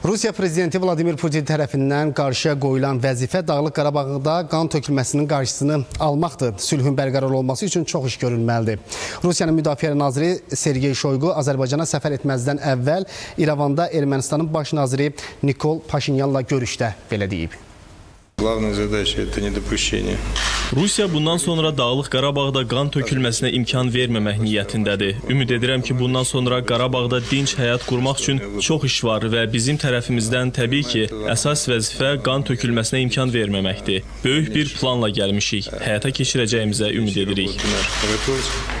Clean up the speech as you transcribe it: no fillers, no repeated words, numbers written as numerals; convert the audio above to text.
Rusiya prezidenti Vladimir Putin tərəfindən qarşıya qoyulan vəzifə Dağlıq Qarabağda qan tökülməsinin qarşısını almaqdır. Sülhün bərqərar olması üçün çox iş görülməlidir. Rusiyanın Müdafiə naziri Sergey Shoygu Azərbaycana səfər etməzdən əvvəl İrəvanda Ermənistanın baş naziri Nikol Paşinyanla görüşdə belə deyib. Rusiya bundan sonra Dağlıq Qarabağda qan tökülməsinə imkan verməmək niyyətindədir. Ümid edirəm ki, bundan sonra Qarabağda dinc həyat qurmaq üçün çox iş var və bizim tərəfimizdən təbii ki, əsas vəzifə qan tökülməsinə imkan verməməkdir. Böyük bir planla gəlmişik. Həyata keçirəcəyimizə ümid edirik.